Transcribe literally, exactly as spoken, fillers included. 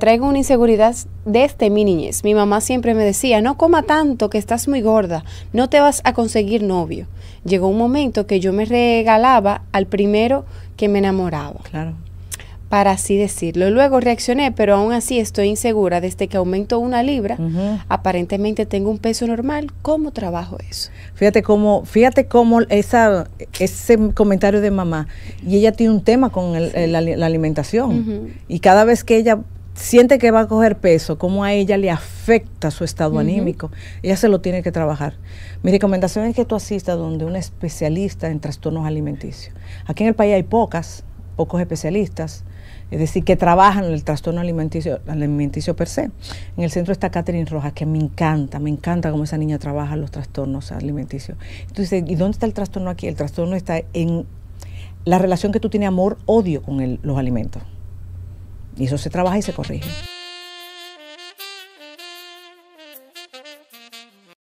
Traigo una inseguridad desde mi niñez. Mi mamá siempre me decía, no coma tanto, que estás muy gorda, no te vas a conseguir novio. Llegó un momento que yo me regalaba al primero que me enamoraba. Claro. Para así decirlo. Luego reaccioné, pero aún así estoy insegura. Desde que aumento una libra, uh-huh. aparentemente tengo un peso normal. ¿Cómo trabajo eso? Fíjate cómo, fíjate cómo esa, ese comentario de mamá, y ella tiene un tema con el, sí. el, la, la alimentación. Uh-huh. Y cada vez que ella siente que va a coger peso, cómo a ella le afecta su estado uh-huh. anímico, ella se lo tiene que trabajar. Mi recomendación es que tú asistas donde un especialista en trastornos alimenticios. Aquí en el país hay pocas, pocos especialistas, es decir, que trabajan el trastorno alimenticio, alimenticio per se. En el centro está Catherine Rojas, que me encanta, me encanta cómo esa niña trabaja los trastornos alimenticios. Entonces, ¿y dónde está el trastorno aquí? El trastorno está en la relación que tú tienes amor-odio con el, los alimentos. Y eso se trabaja y se corrige.